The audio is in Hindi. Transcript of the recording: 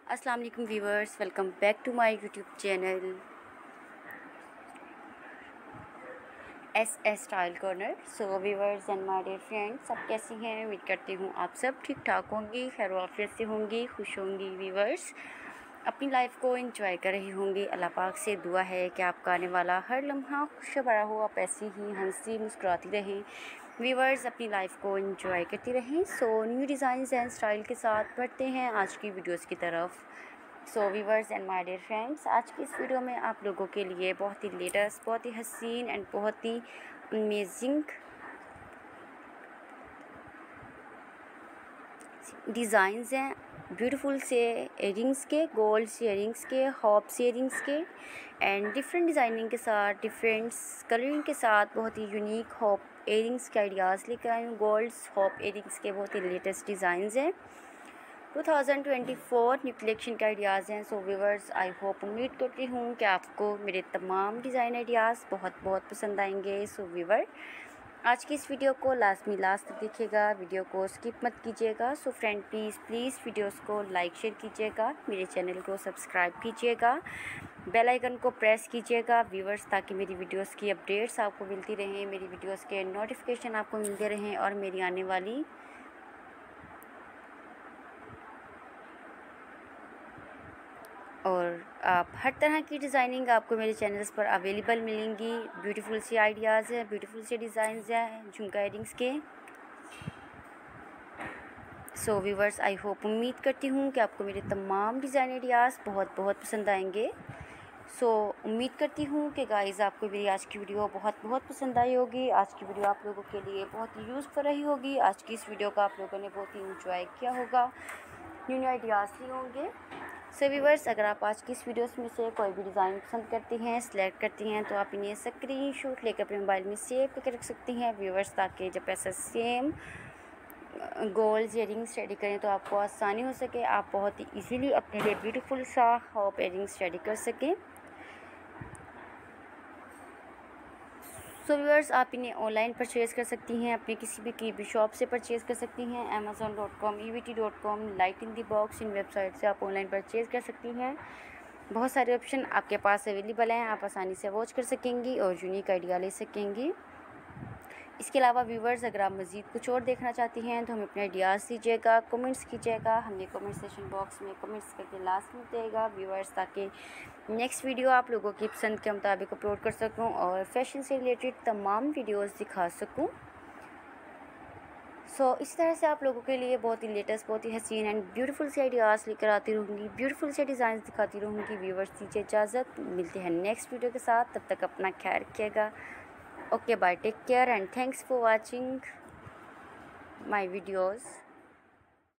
अस्सलाम वालेकुम viewers, welcome back to my YouTube channel S style corner. So viewers and my dear friends, सब कैसी हैं? उम्मीद करती हूँ आप सब ठीक ठाक होंगी, खैर आफियत से होंगी, खुश होंगी। व्यूवर्स अपनी लाइफ को एंजॉय कर रही होंगी। अल्लाह पाक से दुआ है कि आपका आने वाला हर लम्हा खुश भरा हो, आप ऐसी ही हंसी मुस्कुराती रहें। व्यूवर्स अपनी लाइफ को एंजॉय करती रहें। So new designs and style के साथ बढ़ते हैं आज की वीडियोस की तरफ। So viewers and my dear friends, आज की इस वीडियो में आप लोगों के लिए बहुत ही लेटेस्ट, बहुत ही हसीन एंड बहुत ही अमेजिंग डिज़ाइंस हैं। ब्यूटीफुल से इयरिंग्स के, गोल्ड इयरिंग्स के, हॉप्स इयरिंग्स के एंड डिफरेंट डिज़ाइनिंग के साथ, डिफरेंट कलरिंग के साथ बहुत ही यूनिक हॉप इयरिंग्स के आइडियाज़ लेकर आई हूँ। गोल्ड हॉप इयरिंग्स के बहुत ही लेटेस्ट डिज़ाइंस हैं। 2024 न्यू कलेक्शन के आइडियाज़ हैं। सो व्यूवर्स आई होप, उम्मीद करती हूँ कि आपको मेरे तमाम डिज़ाइन आइडियाज़ बहुत बहुत पसंद आएंगे। सो व्यूवर आज की इस वीडियो को लास्ट तक देखिएगा, वीडियो को स्किप मत कीजिएगा। सो फ्रेंड प्लीज़ वीडियोस को लाइक शेयर कीजिएगा, मेरे चैनल को सब्सक्राइब कीजिएगा, बेल आइकन को प्रेस कीजिएगा व्यूवर्स, ताकि मेरी वीडियोस की अपडेट्स आपको मिलती रहें, मेरी वीडियोस के नोटिफिकेशन आपको मिलते रहें और मेरी आने वाली और आप हर तरह की डिज़ाइनिंग आपको मेरे चैनल्स पर अवेलेबल मिलेंगी। ब्यूटीफुल सी आइडियाज़ हैं, ब्यूटीफुल से डिज़ाइंस हैं झुमका इयरिंग्स के। सो व्यूवर्स आई होप, उम्मीद करती हूँ कि आपको मेरे तमाम डिज़ाइन आइडियाज़ बहुत बहुत पसंद आएंगे। सो उम्मीद करती हूँ कि गाइज़ आपको मेरी आज की वीडियो बहुत बहुत पसंद आई होगी। आज की वीडियो आप लोगों के लिए बहुत ही यूज़फुल रही होगी। आज की इस वीडियो का आप लोगों ने बहुत ही इंजॉय किया होगा, न्यू आइडियाज़ लिए होंगे। सो व्यूवर्स अगर आप आज की इस वीडियोस में से कोई भी डिज़ाइन पसंद करती हैं, सिलेक्ट करती हैं, तो आप इन्हें स्क्रीनशॉट लेकर अपने मोबाइल में सेव करके रख सकती हैं व्यूवर्स, ताकि जब ऐसा सेम गोल्ड इयरिंग्स रेडी करें तो आपको आसानी हो सके, आप बहुत ही इजीली अपने लिए ब्यूटीफुल सा हॉप इयरिंग्स रेडी कर सकें। सो व्यूअर्स आप इन्हें ऑनलाइन परचेज़ कर सकती हैं, अपने किसी भी शॉप से परचेज़ कर सकती हैं। amazon.com, evt.com, light in the box, इन वेबसाइट से आप ऑनलाइन परचेज़ कर सकती हैं। बहुत सारे ऑप्शन आपके पास अवेलेबल हैं, आप आसानी से वॉच कर सकेंगी और यूनिक आइडिया ले सकेंगी। इसके अलावा व्यूवर्स अगर आप मज़ीद कुछ और देखना चाहती हैं तो हमें अपने आइडियाज़ दीजिएगा, कमेंट्स कीजिएगा, हमें कमेंट सेशन बॉक्स में कमेंट्स करके लास्ट में देगा व्यूवर्स, ताकि नेक्स्ट वीडियो आप लोगों की पसंद के मुताबिक अपलोड कर सकूं और फैशन से रिलेटेड तमाम वीडियोस दिखा सकूं। सो इस तरह से आप लोगों के लिए बहुत ही लेटेस्ट, बहुत ही हसीन एंड ब्यूटीफुल से आइडियाज़ लेकर आती रहूँगी, ब्यूटीफुल से डिज़ाइन दिखाती रहूँगी। व्यूवर्स दीजिए इजाज़त, मिलते हैं नेक्स्ट वीडियो के साथ, तब तक अपना ख्याल रखिएगा। Okay, bye, take care and thanks for watching my videos.